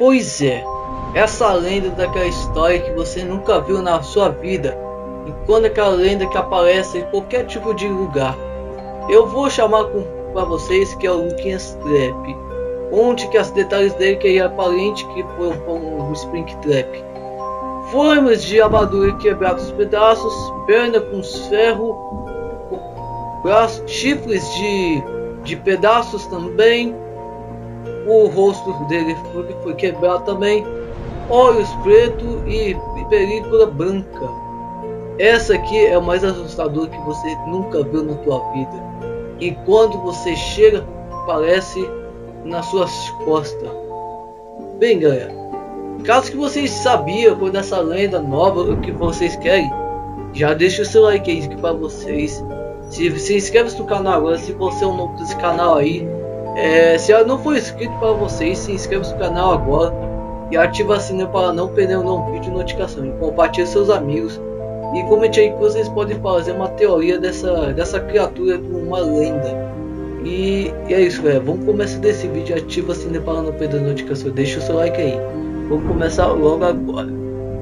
Pois é, essa lenda daquela história que você nunca viu na sua vida, enquanto aquela lenda que aparece em qualquer tipo de lugar. Eu vou chamar para vocês que é o Luquinhas Trap, onde que os detalhes dele que é aparente que foi um Springtrap. Formas de armadura quebrados aos pedaços, perna com ferro, braços, chifres de pedaços também. O rosto dele foi quebrado também, olhos pretos e película branca. Essa aqui é o mais assustador que você nunca viu na tua vida. E quando você chega, aparece nas suas costas. Bem, galera, caso que vocês sabiam quando essa lenda nova o que vocês querem, já deixa o seu like aí para vocês. Se inscreve no canal agora, se você é um novo desse canal aí. Se ela não for inscrito para vocês, se inscreva no canal agora e ativa a sininho para não perder um vídeo de notificação. E compartilhe com seus amigos e comente aí que vocês podem fazer uma teoria dessa criatura como uma lenda. E é isso, galera. Vamos começar desse vídeo. Ativa a sininho para não perder a notificação. Deixa o seu like aí. Vamos começar logo agora.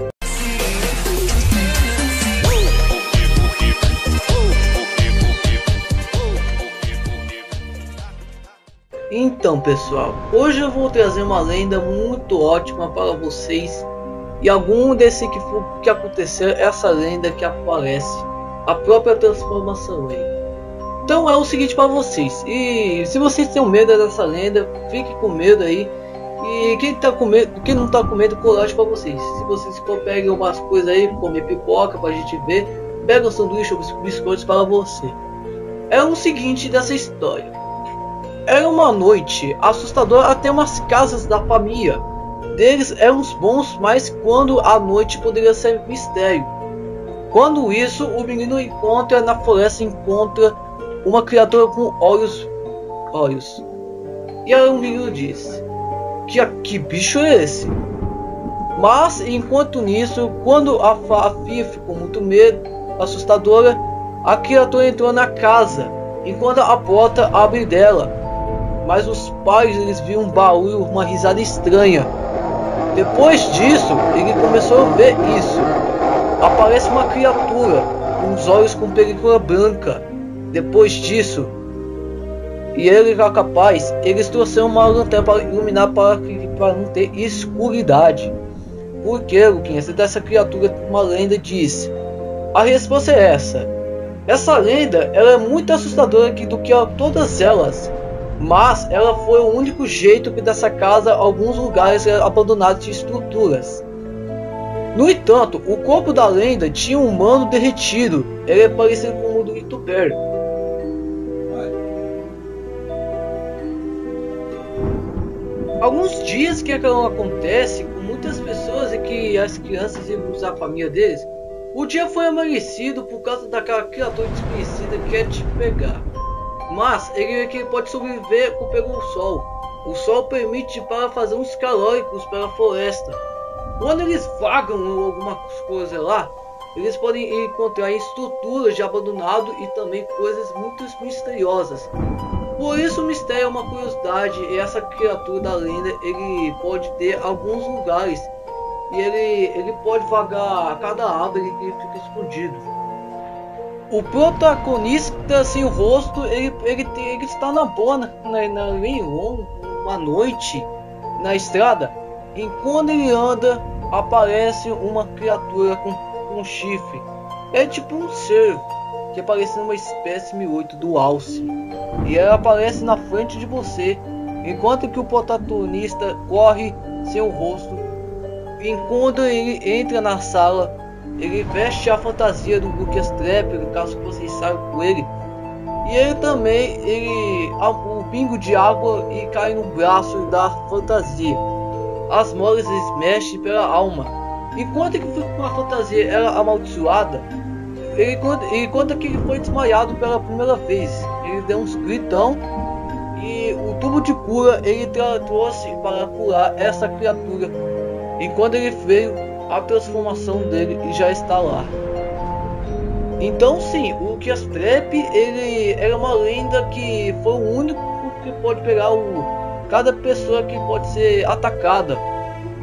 Então, pessoal, hoje eu vou trazer uma lenda muito ótima para vocês. E algum desse que aconteceu, essa lenda que aparece, a própria transformação aí. Então é o seguinte para vocês. E se vocês têm medo dessa lenda, fique com medo aí. E quem não tá com medo, coragem para vocês. Se vocês peguem umas coisas aí, comer pipoca pra gente ver, pega um sanduíche ou biscoitos para você. É o seguinte dessa história. Era uma noite assustadora até umas casas da família deles eram uns bons, mas quando a noite poderia ser mistério. Quando isso, o menino encontra na floresta uma criatura com olhos. E aí o menino diz: que bicho é esse? Mas enquanto nisso, quando a filha ficou muito assustadora, a criatura entrou na casa, enquanto a porta abre dela. Mas os pais eles viram um barulho, uma risada estranha. Depois disso, ele começou a ver isso. Aparece uma criatura com os olhos com película branca. Depois disso, e ele era capaz, eles trouxeram uma lanterna para iluminar para não ter escuridade. Por que, Luquinhas? Dessa criatura uma lenda diz. A resposta é essa. Essa lenda ela é muito assustadora do que todas elas. Mas ela foi o único jeito que dessa casa alguns lugares abandonados de estruturas. No entanto, o corpo da lenda tinha um humano derretido. Ele é parecido com o do youtuber. Alguns dias que aquilo acontece com muitas pessoas e que as crianças iam usar a família deles, o dia foi amanhecido por causa daquela criatura desconhecida que quer te pegar. Mas ele pode sobreviver pelo sol. O sol permite para fazer uns calóricos para a floresta. Quando eles vagam algumas coisas lá, eles podem encontrar estruturas de abandonado e também coisas muito misteriosas. Por isso o mistério é uma curiosidade. E essa criatura da lenda ele pode ter alguns lugares e ele pode vagar a cada árvore que fica escondido. O protagonista sem o rosto, ele está na boa uma noite na estrada. E quando ele anda, aparece uma criatura com um chifre. É tipo um cervo, que aparece numa espécime 8 do alce. E ela aparece na frente de você, enquanto que o protagonista corre sem o rosto. E quando ele entra na sala, ele veste a fantasia do Luquinhas Trap, no caso que vocês saibam com ele. E ele também, o pingo de água e cai no braço da fantasia. As molas mexem pela alma. Enquanto que com a fantasia era amaldiçoada, ele conta que ele foi desmaiado pela primeira vez. Ele deu uns gritão e o tubo de cura ele trouxe para curar essa criatura. E quando ele veio, a transformação dele já está lá. Então sim, o Luquinhas Trap ele era uma lenda que foi o único que pode pegar cada pessoa que pode ser atacada.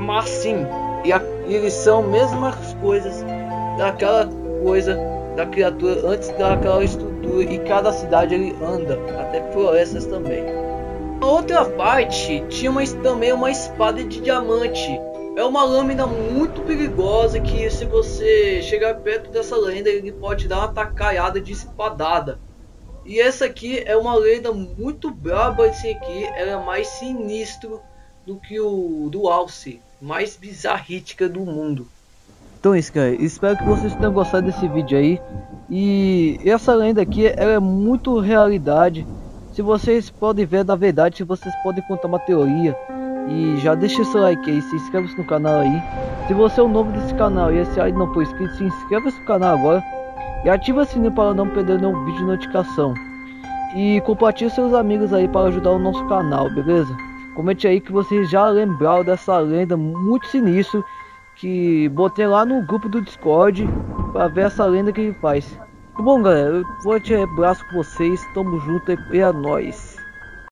Mas sim, e eles são mesmas coisas daquela coisa da criatura antes daquela estrutura, e cada cidade ele anda, até florestas também. Na outra parte tinha também uma espada de diamante. É uma lâmina muito perigosa que, se você chegar perto dessa lenda, ele pode dar uma tacaiada de espadada. E essa aqui é uma lenda muito braba. Esse aqui é mais sinistro do que o do Alce, mais bizarrítica do mundo. Então é isso, cara. Espero que vocês tenham gostado desse vídeo aí. E essa lenda aqui, ela é muito realidade. Se vocês podem ver da verdade, se vocês podem contar uma teoria. E já deixa seu like aí, se inscreve no canal aí. Se você é o novo desse canal e esse aí não for inscrito, se inscreva no canal agora. E ativa o sininho para não perder nenhum vídeo de notificação. E compartilhe seus amigos aí para ajudar o nosso canal, beleza? Comente aí que vocês já lembraram dessa lenda muito sinistra, que botei lá no grupo do Discord para ver essa lenda que ele faz. Bom, galera, eu vou te abraço com vocês, tamo junto e é nóis.